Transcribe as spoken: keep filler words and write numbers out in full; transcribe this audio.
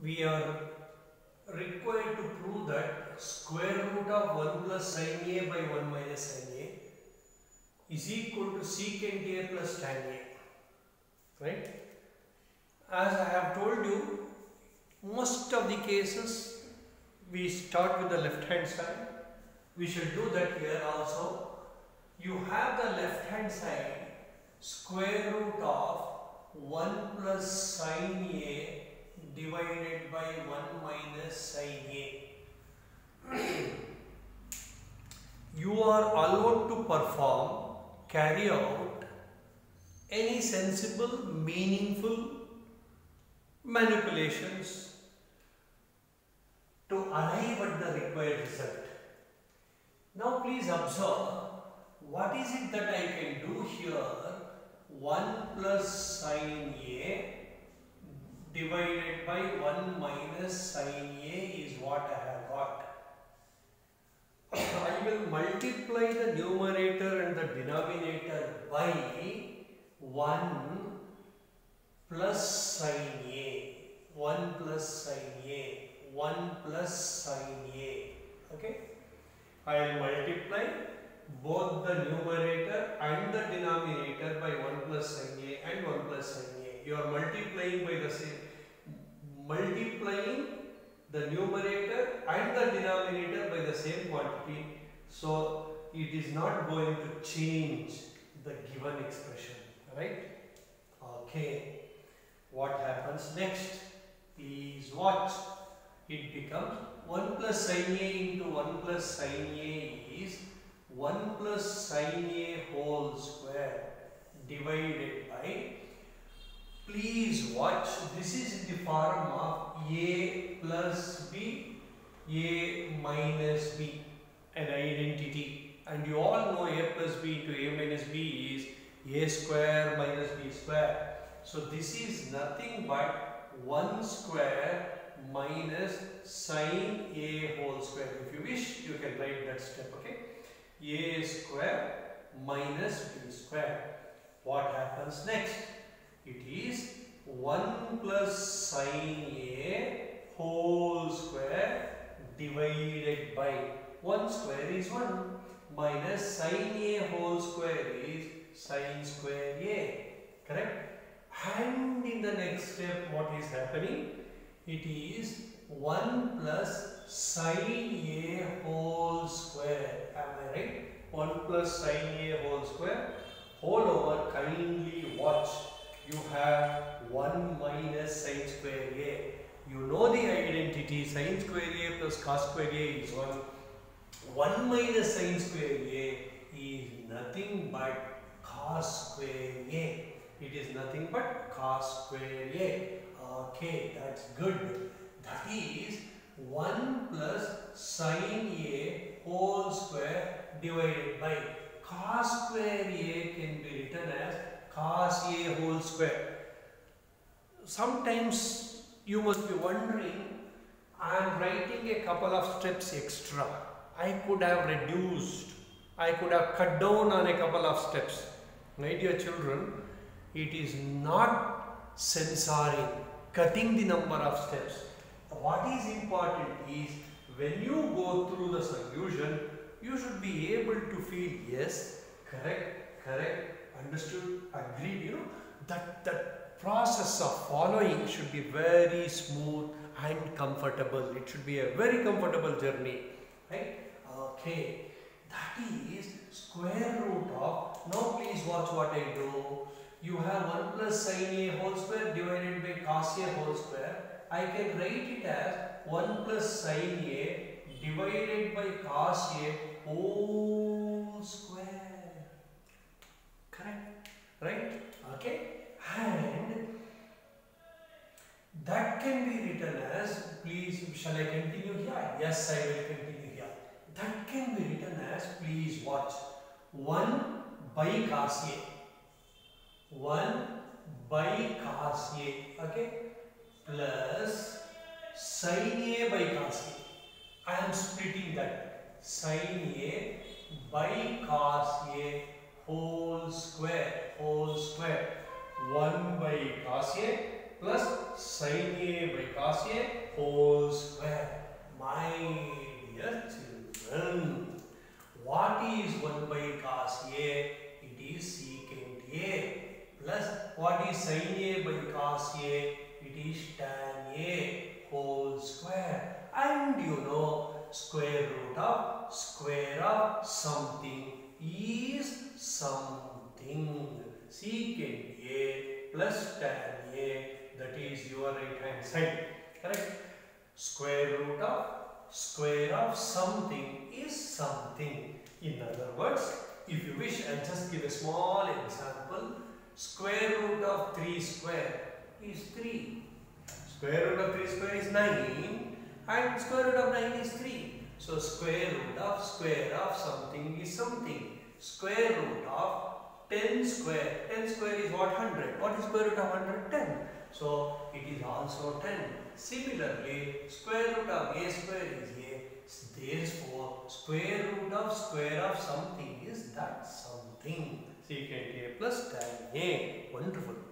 we are required to prove that square root of one plus sin A by one minus sin A is equal to secant A plus tan A, right? As I have told you, most of the cases we start with the left hand side. We shall do that here also. You have the left hand side square root of one plus sin A divided by one minus sin A. You are allowed to perform, carry out any sensible, meaningful manipulations to arrive at the required result. Now please observe, what is it that I can do here? one plus sin A divided by one minus sin A is what I have got. I will multiply the numerator and the denominator by one plus sin A, one plus sin A, one plus sin A. Okay? I will multiply both the numerator and the denominator by one plus sin A and one plus sin A. You are multiplying by the same, multiplying the numerator and the denominator by the same quantity. So it is not going to change the given expression, right? Okay. What happens next? Please watch. It becomes one plus sin A into one plus sin A is one plus sin A whole square divided by, please watch, this is in the form of A plus B, A minus B, an identity, and you all know A plus B to A minus B is A square minus B square. So this is nothing but one square minus sin A whole square. If you wish, you can write that step, okay? A square minus B square. What happens next? It is one plus sin A whole square divided by one square is one minus sin A whole square is sin square A. Correct? And in the next step, what is happening? It is one plus sin A whole square. Am I right? one plus sin A whole square whole over. Kindly watch. You have one minus sin square A. You know the identity. Sin square A plus cos square A is one. one minus sin square A is nothing but cos square A. It is nothing but cos square A. Okay, that's good. That is one plus sin A whole square divided by cos square A can be written as cos A whole square. Sometimes you must be wondering, I am writing a couple of steps extra. I could have reduced, I could have cut down on a couple of steps. My dear children, it is not censoring, cutting the number of steps. What is important is when you go through the solution, you should be able to feel yes, correct, correct, understood, agreed. You know, that, that process of following should be very smooth and comfortable. It should be a very comfortable journey, right? Okay, that is square root of, now please watch what I do. You have one plus sin A whole square divided by cos A whole square. I can write it as one plus sin A divided by cos A whole square. Correct? Right? Okay? And that can be written as, please, shall I continue here? Yes, I will continue here. That can be written as, please watch, one by cos A. one by cos A, okay, plus sin A by cos A. I am splitting that. Sin A by cos A whole square, whole square. one by cos A plus sin A by cos A whole square. My dear children, what is one by cos A? It is secant A. Plus what is sin A by cos A? It is tan A whole square. And you know, square root of square of something is something. Secant A plus tan A, that is your right hand side. Correct? Square root of square of something is something. In other words, if you wish, I'll just give a small example. Square root of three square is three. Square root of three square is nine. And square root of nine is three. So square root of square of something is something. Square root of ten square. ten square is what? one hundred. What is square root of one hundred? ten. So it is also ten. Similarly, square root of a square is a. Therefore, square root of square of something is that something. Secant A plus tan A. Wonderful.